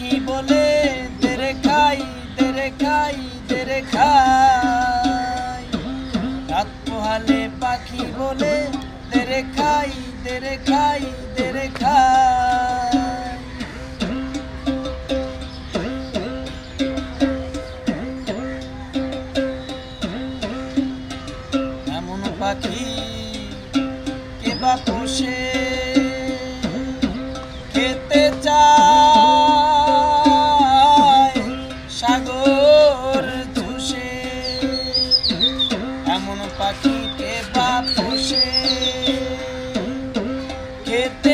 পাখি বলে দেরে খাই দেরে খাই দেরে খাই, রাত পোহালে পাখি বলে দেরে খাই দেরে খাই দেরে খাই। এমন পাখি কে বা পোষে খেতে চায় সাগর চুষে, এমন পাখি কে বা পোষে খেতে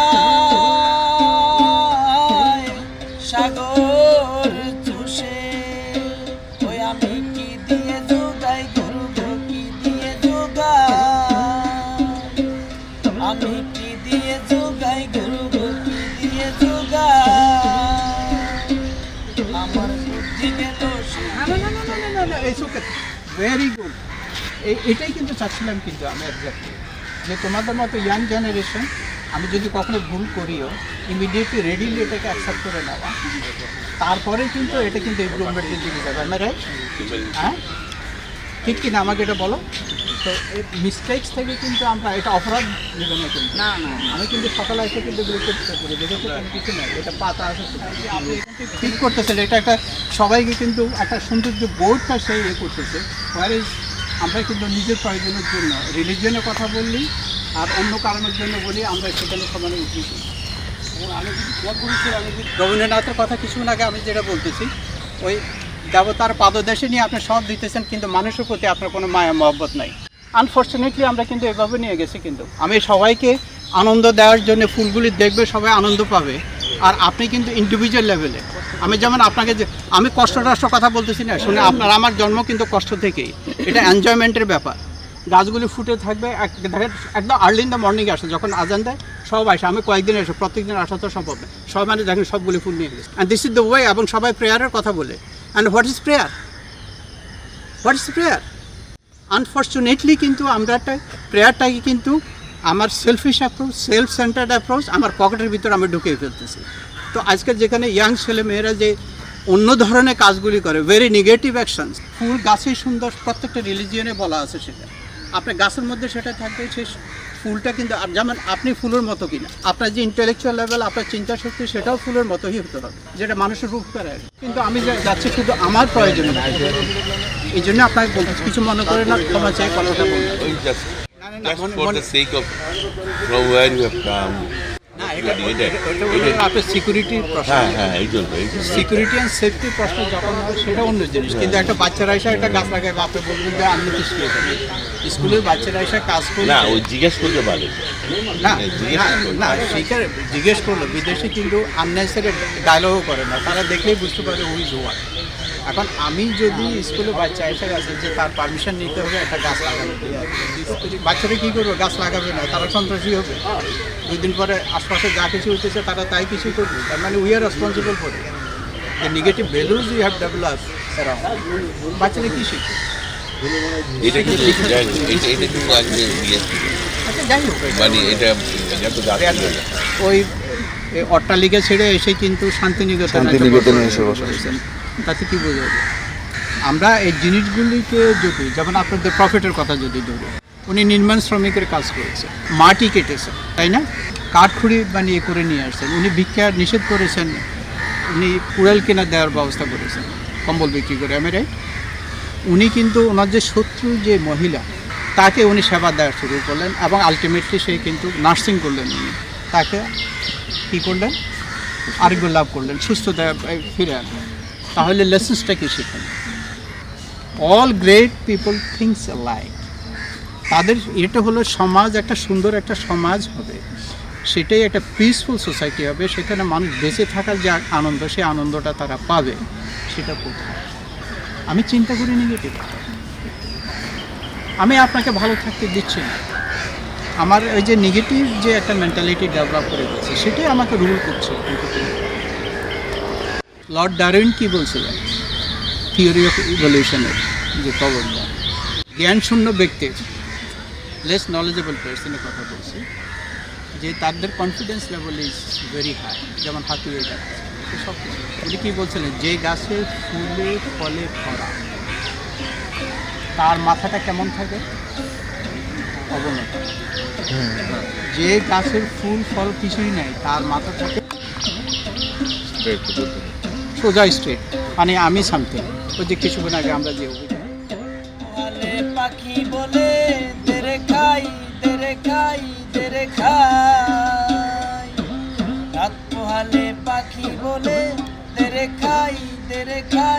চায় সাগর চুষে। ওই আমি কি দিয়ে যোগাই গুরু গো, কি দিয়ে যোগাই, আমি কি দিয়ে যোগাই গুরু গো, কি দিয়ে যোগাই, আমার বুদ্ধি গেল ভেরি গুড। এটাই কিন্তু চাচ্ছিলাম কিন্তু আমি এক্স্যাক্টলি, যে তোমাদের মতো ইয়াং জেনারেশন আমি যদি কখনো ভুল করিও ইমিডিয়েটলি রেডিলি এটাকে অ্যাকসেপ্ট করে নেওয়া, তারপরে কিন্তু এটা কিন্তু ইমপ্রুভমেন্টের দিকে যাবে। আমার রাইট? হ্যাঁ ঠিক কিনা আমাকে এটা বলো। তো এই মিস্টেক্স থেকে কিন্তু আমরা এটা অপরাধ নেব না কিন্তু, না না আমি কিন্তু সকালে এসে কিন্তু গুরুত্ব করি দেখেছি কিছু না, এটা পাতা আছে আপনি ঠিক করতেছেন, এটা একটা সবাইকে কিন্তু একটা সৌন্দর্য বোর্ডটা সেই ইয়ে করতেছে। ওয়ার ইজ আমরা কিন্তু নিজের প্রয়োজনের জন্য রিলিজিয়নের কথা বললি আর অন্য কারণের জন্য বলি আমরা সেখানে সমানে উঠেছি। আমি যদি রবীন্দ্রনাথের কথা কিছুক্ষণ আগে আমি যেটা বলতেছি, ওই দেবতার পাদদেশে নিয়ে আপনি সব দিতেছেন কিন্তু মানুষের প্রতি আপনার কোনো মায়া মহব্বত নাই। আনফর্চুনেটলি আমরা কিন্তু এভাবে নিয়ে গেছি। কিন্তু আমি সবাইকে আনন্দ দেওয়ার জন্য ফুলগুলি দেখবে, সবাই আনন্দ পাবে, আর আপনি কিন্তু ইন্ডিভিজুয়াল লেভেলে আমি যেমন আপনাকে যে আমি কষ্ট কথা বলতেছি না, শুনে আপনার আমার জন্ম কিন্তু কষ্ট থেকেই, এটা এনজয়মেন্টের ব্যাপার। গাছগুলি ফুটে থাকবে একদম আর্লি ইন দ্য মর্নিং আসে, যখন আজান দেয় সব আসে। আমি কয়েকদিন এসে প্রত্যেকদিন আসা তো সম্ভব না, সব মানে দেখেন সবগুলি ফুল নিয়ে গেছে। And this is the way. এবং সবাই প্রেয়ারের কথা বলে। And what is prayer? What is prayer? Unfortunately কিন্তু আমরা প্রেয়ারটাকে কিন্তু আমার selfish approach, self centred approach আমার পকেটের ভিতরে আমি ঢুকিয়ে ফেলতেছি। তো আজকের যেখানে ইয়াং ছেলে মেয়েরা যে অন্য ধরনের কাজগুলি করে, ভেরি নেগেটিভ অ্যাকশনস, ফুল গাছই সুন্দর, প্রত্যেকটা রিলিজিয়নে বলা আছে সেটা। আপনার গাছের মধ্যে সেটা থাকবে, সেই ফুলটা কিন্তু যেমন আপনি ফুলের মতো কিনা, আপনার যে ইন্টেলেকচুয়াল লেভেল, আপনার চিন্তা শক্তি সেটাও ফুলের মতোই হতে হবে, যেটা মানুষের রূপ করে। কিন্তু আমি যাচ্ছি শুধু আমার প্রয়োজন, এই জন্য আপনাকে বলতে কিছু মনে করে না, ক্ষমা চাই কথাটা বলতে। আপনার সিকিউরিটির প্রশ্ন, সিকিউরিটি অ্যান্ড সেফটির প্রশ্ন যখন হয় সেটা অন্য জিনিস। কিন্তু একটা বাচ্চারা এসে একটা গাছ লাগাবে, আপনি বলবেন যে আমি তো স্কুলের বাচ্চারা এসে কাজ করে না, ওই জিজ্ঞেস করতে পারে না, না সেখানে জিজ্ঞেস করলো। বিদেশে কিন্তু আননেসারি ডায়লগও করে না, তারা দেখলেই বুঝতে পারে হুই ইজ হোয়াট। এখন আমি যদি স্কুলে বাচ্চা এসে গেছে যে তার পারমিশন নিতে হবে একটা গাছ লাগানো, বাচ্চারা কী করবে? গাছ লাগাবে না, তারা সন্ত্রাসী হবে। 2 দিন পরে আশপাশে যা কিছু হইতেছে তারা তাই কিছু করবে। তার মানে we are responsible for it. The negative values you have develop around. বাচ্চারা কী শিখবে? আচ্ছা যাই হোক, ওই অট্টালিকা ছেড়ে এসে কিন্তু শান্তিনিকেতনে এসে বসেছেন, তাতে কী বোঝা যায়? আমরা এই জিনিসগুলিকে যদি, যেমন আপনাদের প্রফিটের কথা যদি ধরি, উনি নির্মাণ শ্রমিকের কাজ করেছেন, মাটি কেটেছেন, তাই না? কাঠখুড়ি বানিয়ে করে নিয়ে আসছেন। উনি ভিক্ষা নিষেধ করেছেন, উনি কুড়াল কেনা দেওয়ার ব্যবস্থা করেছেন কম্বল বিক্রি করে, আমি রাইট? উনি কিন্তু ওনার যে শত্রু যে মহিলা, তাকে উনি সেবা দেওয়া শুরু করলেন এবং আলটিমেটলি সে কিন্তু নার্সিং করলেন। উনি তাকে কী করলেন? আরোগ্য লাভ করলেন, সুস্থতা ফিরে আনলেন। তাহলে লেসেন্সটা কি শিখেন? All great people things like, তাদের এটা হলো সমাজ, একটা সুন্দর একটা সমাজ হবে, সেটাই একটা পিসফুল সোসাইটি হবে। সেখানে মানুষ বেঁচে থাকার যে আনন্দ, সেই আনন্দটা তারা পাবে। সেটা কোথায়? আমি চিন্তা করি নেগেটিভ, আমি আপনাকে ভালো থাকতে দিচ্ছি না। আমার ওই যে নেগেটিভ যে একটা মেন্টালিটি ডেভেলপ করে গেছে, সেটাই আমাকে রুল করছে। লর্ড ডারউইন কী বলছিলেন থিওরি অফ ইভলিউশনের যে প্রবন্ধ, জ্ঞানশূন্য ব্যক্তির, লেস নলেজেবল পার্সনের কথা বলছি, যে তাদের confidence level is very high, যেমন হাতি হয়ে যাচ্ছে। থাকে সব কিছু। উনি কি বলছিলেন, যে গাছের ফুলে ফলে ভরা তার মাথাটা কেমন থাকে? অবনত। যে গাছের ফুল ফল কিছুই নাই তার মাথা থাকে সোজা স্ট্রেট, মানে আমি সামথিং। ওই যে কিছুক্ষণ আগে আমরা যে অভিযান পোহালে পাখি বলে দেরে খাই দেরে খাই দেরে খাই, রাত পোহালে পাখি বলে দেরে খাই দেরে খাই।